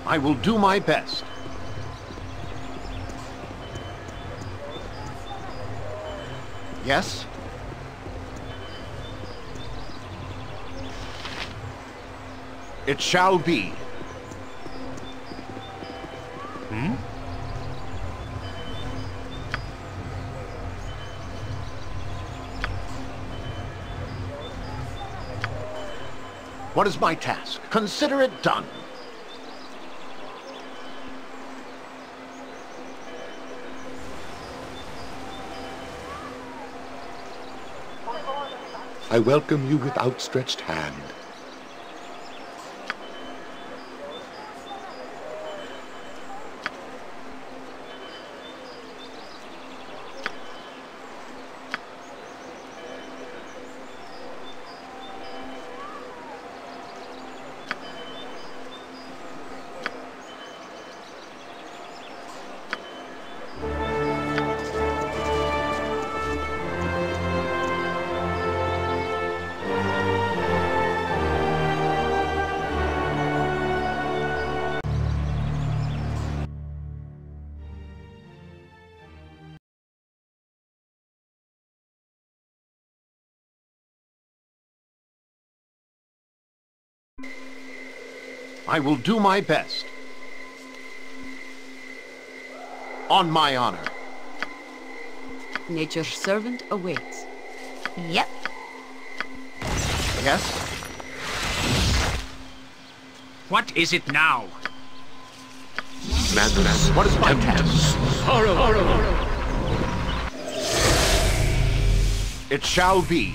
I will do my best. Yes? It shall be. Hmm? What is my task? Consider it done. I welcome you with outstretched hand. I will do my best. On my honor. Nature's servant awaits. Yep. Yes? What is it now? Madness. What is my task? Horror! It shall be.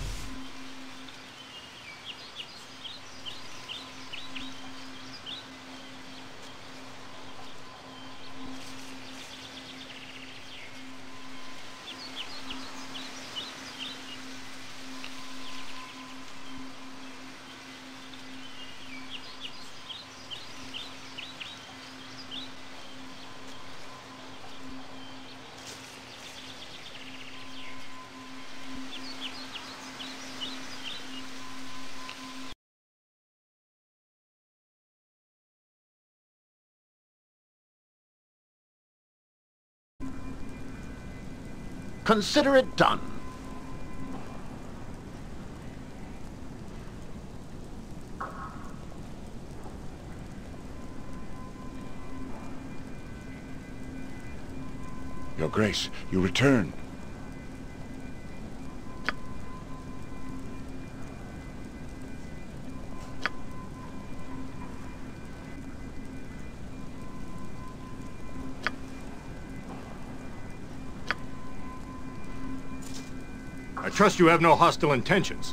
Consider it done. Your Grace, you return. I trust you have no hostile intentions.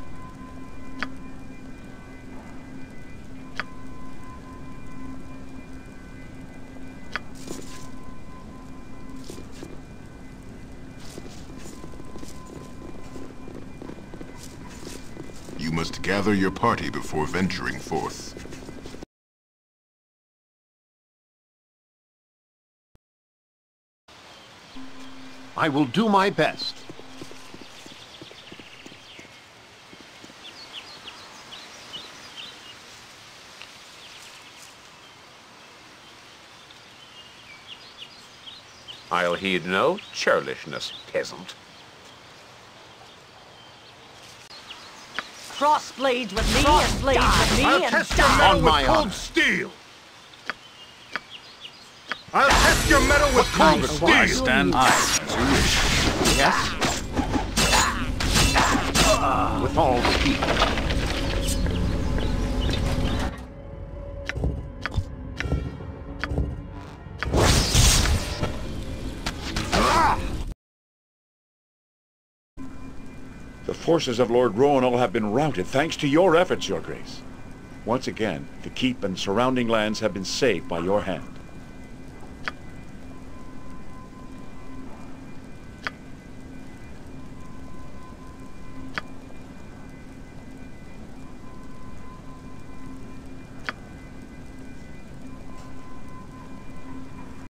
You must gather your party before venturing forth. I will do my best. I'll heed no churlishness, peasant. Crossblades with me and blades with me I'll and test your die. metal On with my cold honor. steel! I'll test your metal with cold steel! Stand as you wish. Yes? With all speed. The forces of Lord Roenall have been routed thanks to your efforts, Your Grace. Once again, the keep and surrounding lands have been saved by your hand.